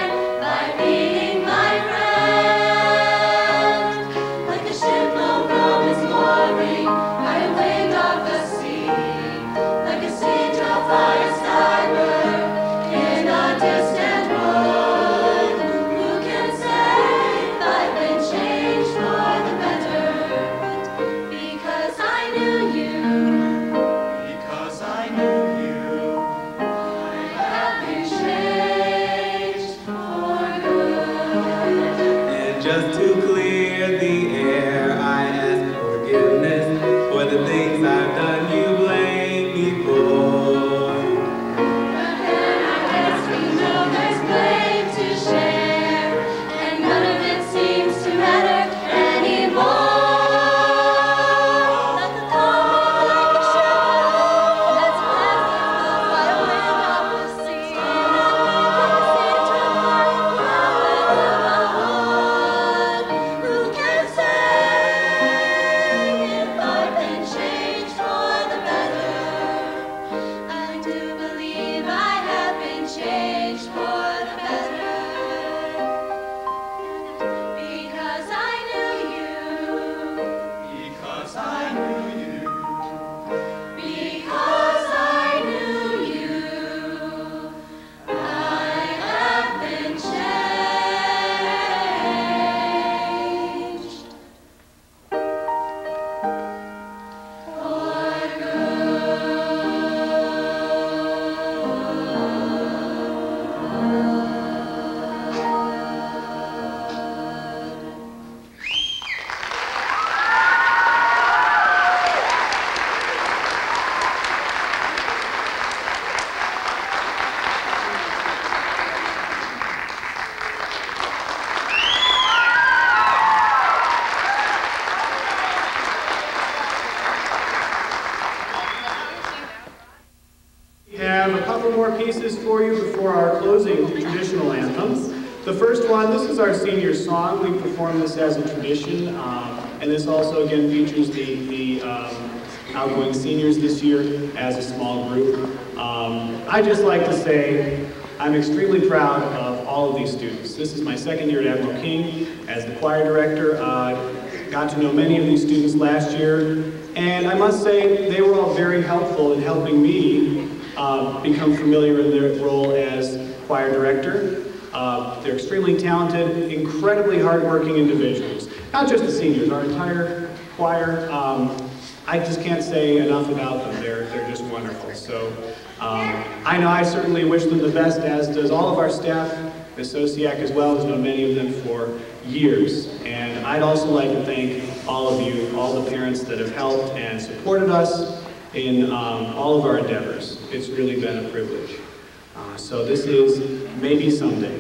for you before our closing traditional anthem. The first one, this is our senior song. We perform this as a tradition, um, and this also again features the, the um, outgoing seniors this year as a small group. Um, I just like to say I'm extremely proud of all of these students. This is my second year at Admiral King as the choir director. Uh, got to know many of these students last year, and I must say they were all very helpful in helping me uh, become familiar in their role as choir director. Uh, they're extremely talented, incredibly hardworking individuals. Not just the seniors, our entire choir. Um, I just can't say enough about them. They're, they're just wonderful. So um, I know I certainly wish them the best, as does all of our staff. Miz Sosiak as well has known many of them for years. And I'd also like to thank all of you, all the parents that have helped and supported us in um, all of our endeavors. It's really been a privilege. Uh, so this is Maybe Someday.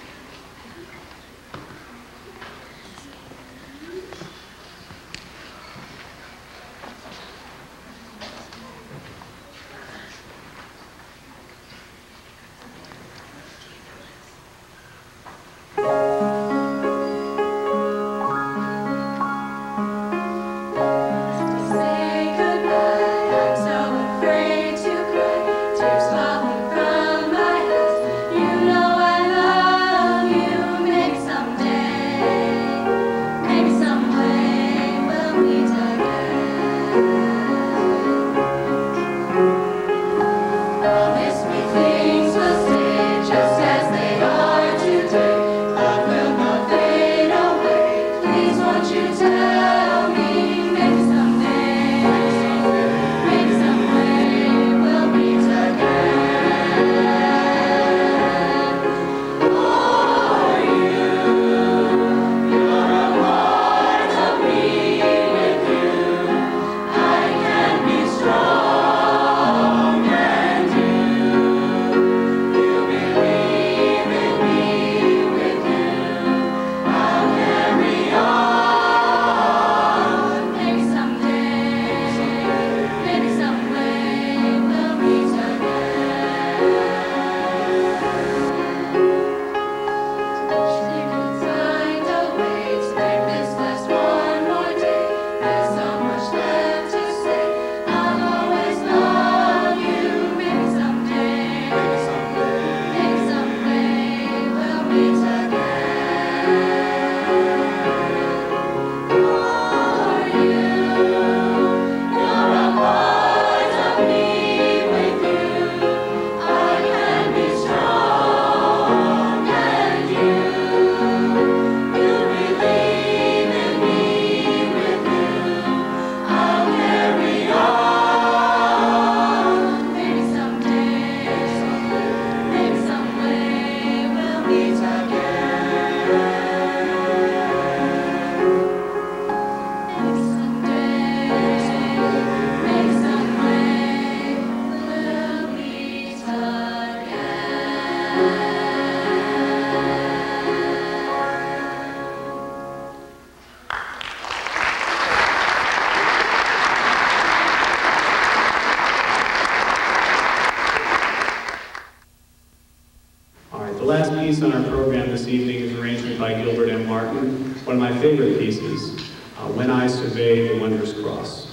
On our program this evening is an arrangement by Gilbert M. Martin, one of my favorite pieces, uh, When I Survey the Wondrous Cross.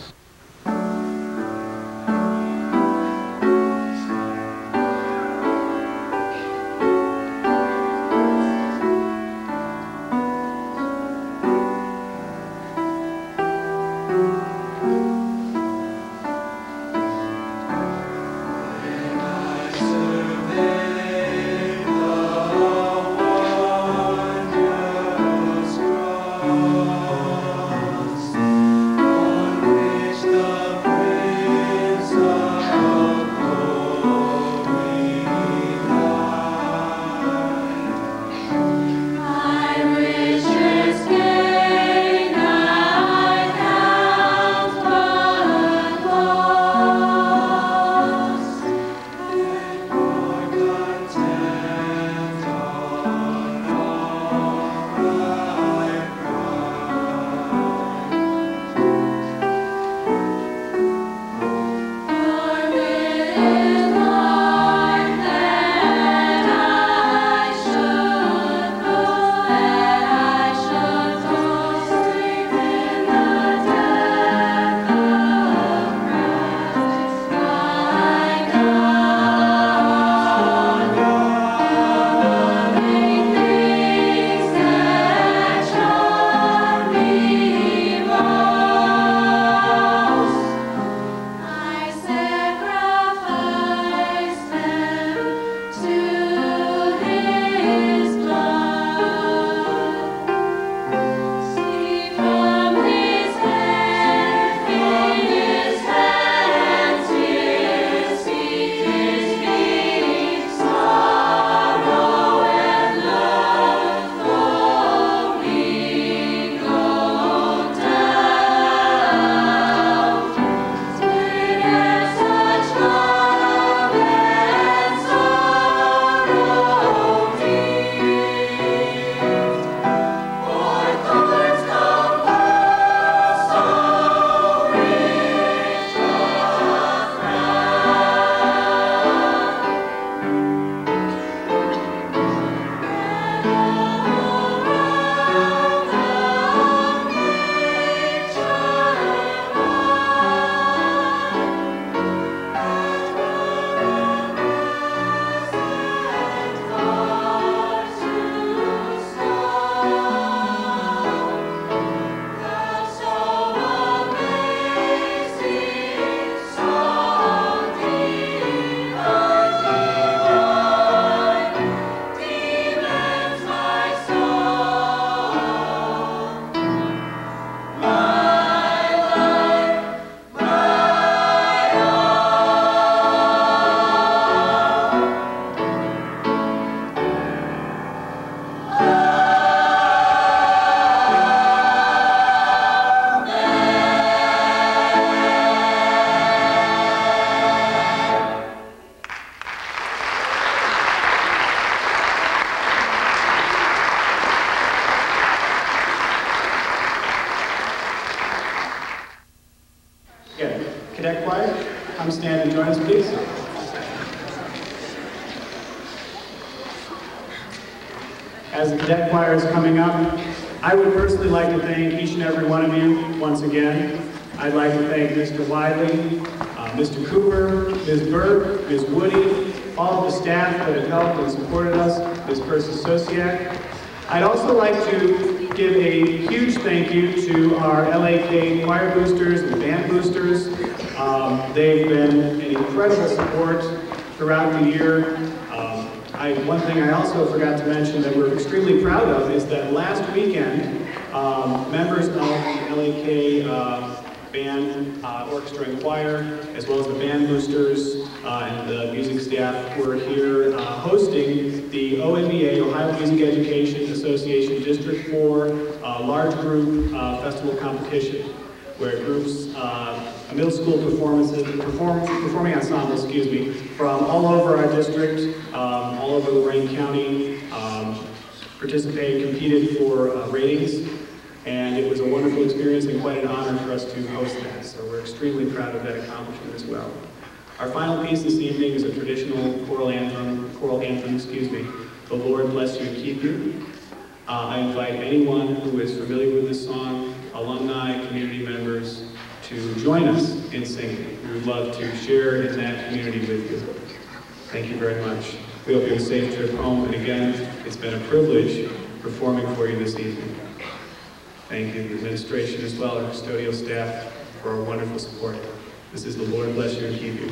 Cross, on which come stand and join us, please? As the cadet choir is coming up, I would personally like to thank each and every one of you once again. I'd like to thank Mister Wiley, uh, Mister Cooper, Miz Burke, Miz Woody, all of the staff that have helped and supported us, Miz Persis Sosiak. I'd also like to give a huge thank you to our L A K choir boosters and band boosters. Um, they've been an incredible support throughout the year. Um, I, one thing I also forgot to mention that we're extremely proud of is that last weekend, um, members of the L A K uh, band, uh, orchestra, and choir, as well as the band boosters uh, and the music staff were here uh, hosting the O M B A, Ohio Music Education Association District four uh, large group uh, festival competition, where groups, uh, a middle school performances, perform, performing ensemble, excuse me, from all over our district, um, all over Lorain County, um, participated, competed for uh, ratings. And it was a wonderful experience and quite an honor for us to host that. So we're extremely proud of that accomplishment as well. Our final piece this evening is a traditional choral anthem, choral anthem, excuse me, "The Lord Bless You and Keep You." Uh, I invite anyone who is familiar with this song, alumni, community members, to join us in singing. We would love to share in that community with you. Thank you very much. We hope you have a safe trip home. And again, it's been a privilege performing for you this evening. Thank you, the administration as well, our custodial staff, for our wonderful support. This is "The Lord Bless You and Keep You."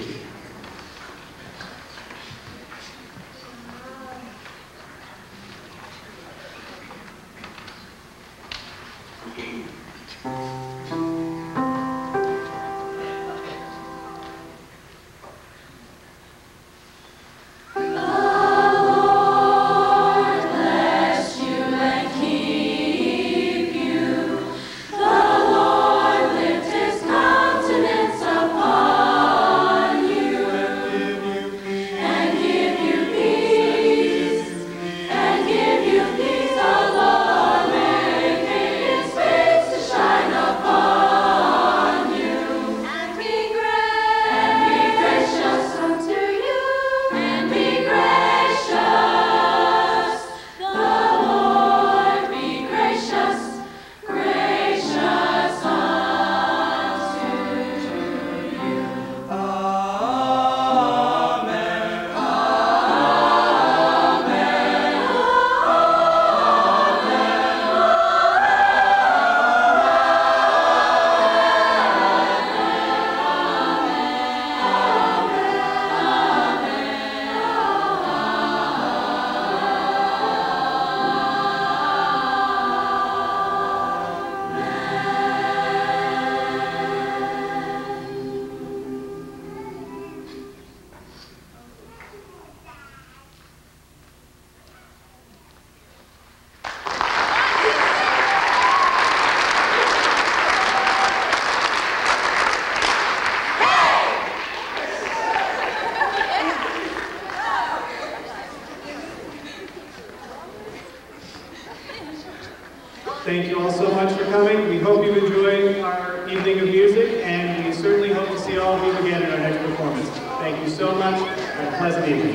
Thank you all so much for coming. We hope you enjoyed our evening of music, and we certainly hope to see all of you again in our next performance. Thank you so much, and a pleasant evening.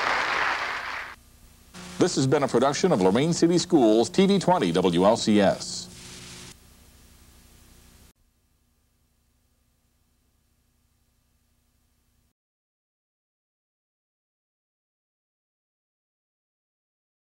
This has been a production of Lorain City Schools T V twenty W L C S.